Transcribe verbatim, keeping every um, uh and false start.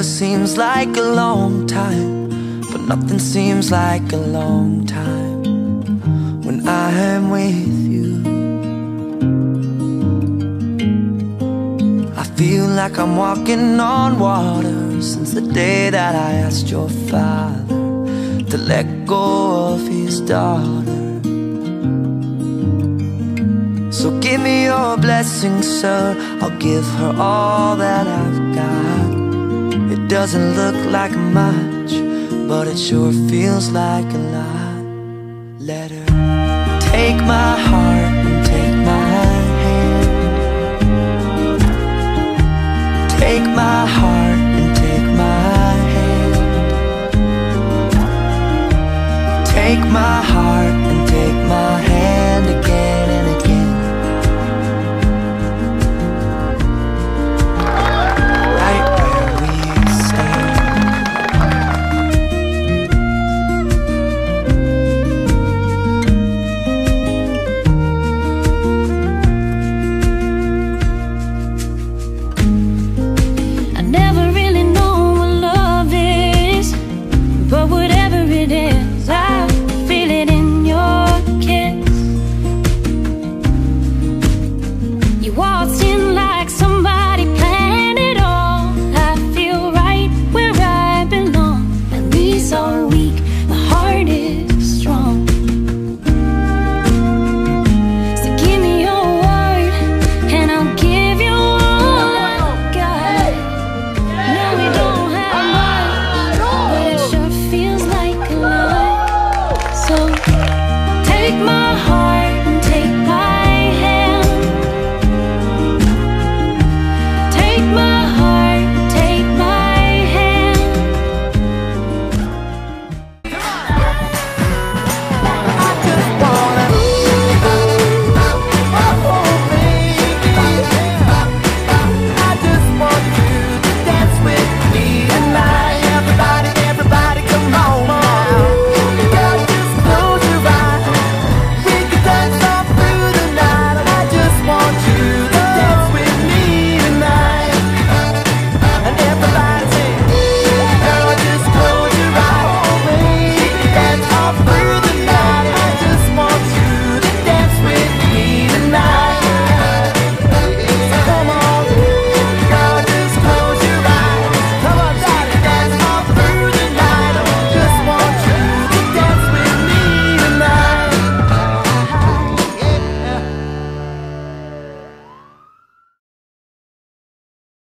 Forever seems like a long time, but nothing seems like a long time when I am with you. I feel like I'm walking on water since the day that I asked your father to let go of his daughter. So give me your blessing, sir, I'll give her all that I've got. It doesn't look like much, but it sure feels like a lot. Let her take my heart and take my hand. Take my heart and take my hand. Take my heart and take my hand again and again. Right where we stand. I never really know what love is, but whatever it is, I feel it in your kiss. You waltzed in like somebody planned it all. I feel right where I belong. At least all weak, my heart is strong. So give me your word, and I'll give you all I've got. No, we don't have much, but it sure feels like a lot. So take my heart